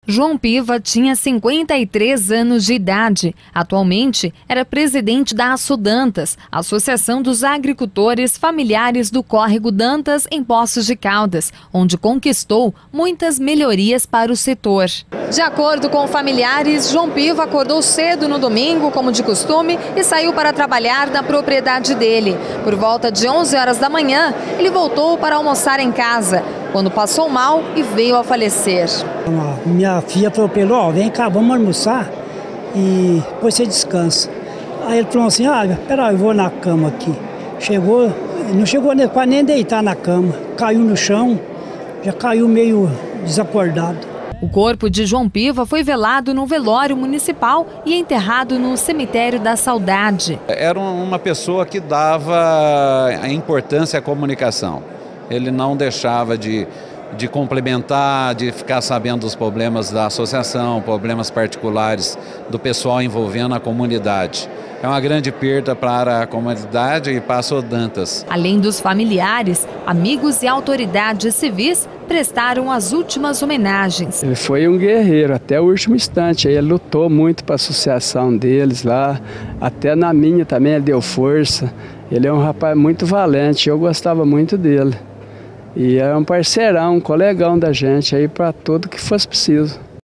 João Piva tinha 53 anos de idade. Atualmente, era presidente da Açudantas, Associação dos Agricultores Familiares do Córrego Dantas, em Poços de Caldas, onde conquistou muitas melhorias para o setor. De acordo com familiares, João Piva acordou cedo no domingo, como de costume, e saiu para trabalhar na propriedade dele. Por volta de 11 horas da manhã, ele voltou para almoçar em casa, quando passou mal e veio a falecer. Minha filha falou para ele: ó, vem cá, vamos almoçar e depois você descansa. Aí ele falou assim: pera, eu vou na cama aqui. Chegou, não chegou para nem deitar na cama, caiu no chão, já caiu meio desacordado. O corpo de João Piva foi velado no velório municipal e enterrado no cemitério da Saudade. Era uma pessoa que dava importância à comunicação. Ele não deixava de complementar, de ficar sabendo dos problemas da associação, problemas particulares do pessoal envolvendo a comunidade. É uma grande perda para a comunidade e para a Açudantas. Além dos familiares, amigos e autoridades civis prestaram as últimas homenagens. Ele foi um guerreiro até o último instante. Ele lutou muito para a associação deles lá, até na minha também ele deu força. Ele é um rapaz muito valente, eu gostava muito dele. E é um parceirão, um colegão da gente aí para tudo que fosse preciso.